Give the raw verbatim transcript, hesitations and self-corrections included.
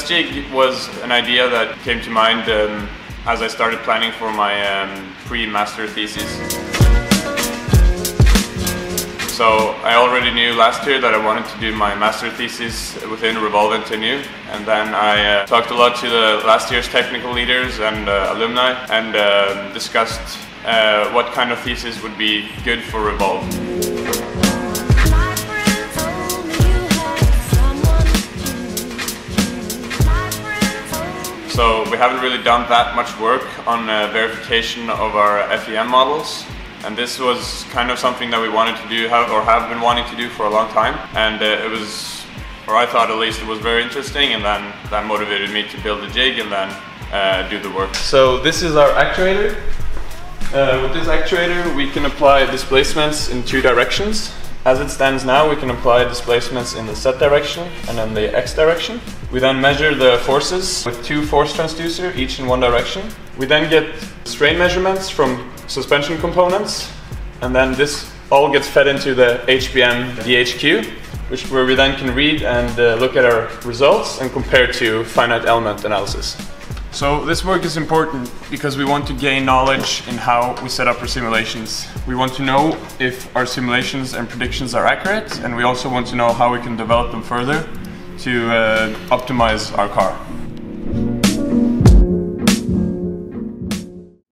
this jig was an idea that came to mind um, as I started planning for my um, pre-master thesis. So I already knew last year that I wanted to do my master thesis within Revolve and Tenue, and then I uh, talked a lot to the last year's technical leaders and uh, alumni, and uh, discussed uh, what kind of thesis would be good for Revolve. So we haven't really done that much work on uh, verification of our F E M models. And this was kind of something that we wanted to do, have, or have been wanting to do for a long time. And uh, it was, or I thought at least it was very interesting, and then that motivated me to build the jig and then uh, do the work. So this is our actuator. Uh, with this actuator we can apply displacements in two directions. As it stands now, we can apply displacements in the Z direction and in the X direction. We then measure the forces with two force transducer, each in one direction. We then get strain measurements from suspension components, and then this all gets fed into the H B M D H Q, which where we then can read and uh, look at our results and compare to finite element analysis. So this work is important because we want to gain knowledge in how we set up our simulations. We want to know if our simulations and predictions are accurate, and we also want to know how we can develop them further to uh, optimize our car.